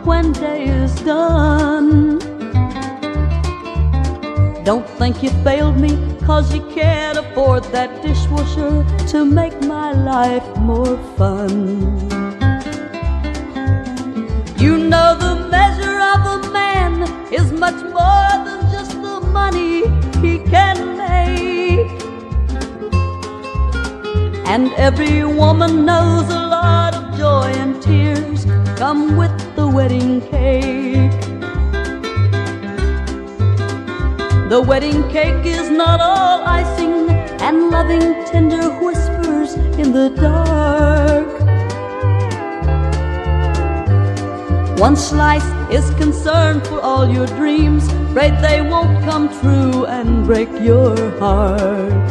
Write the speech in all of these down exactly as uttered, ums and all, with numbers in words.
when day is done. Don't think you failed me 'cause you can't afford that dishwasher to make my life more fun. You know the measure of a man is much more than just the money he can make. And every woman knows a lot of joy and tears come with the wedding cake. The wedding cake is not all icing and loving tender whispers in the dark. One slice is concerned for all your dreams, afraid they won't come true and break your heart.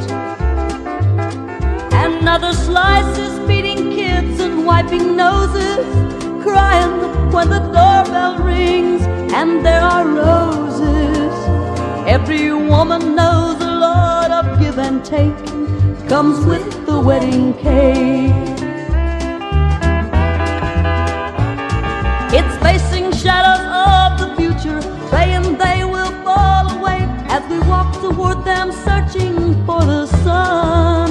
Another slice is feeding kids and wiping noses, crying when the doorbell rings and there are roses. Every woman knows a lot of give and take comes with the wedding cake. It's facing shadows of the future, praying they will fall away as we walk toward them searching for the sun.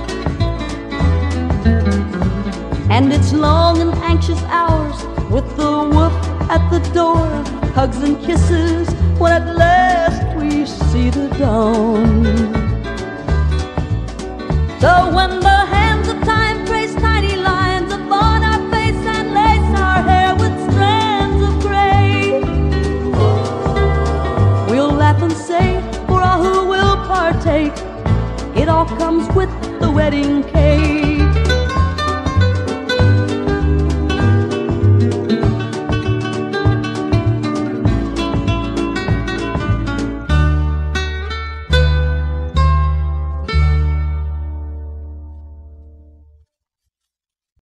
And it's long and anxious hours with the whoop at the door, hugs and kisses when at last we see the dawn. So when the hands of time trace tiny lines upon our face and lace our hair with strands of gray, we'll laugh and say for all who will partake, it all comes with the wedding cake.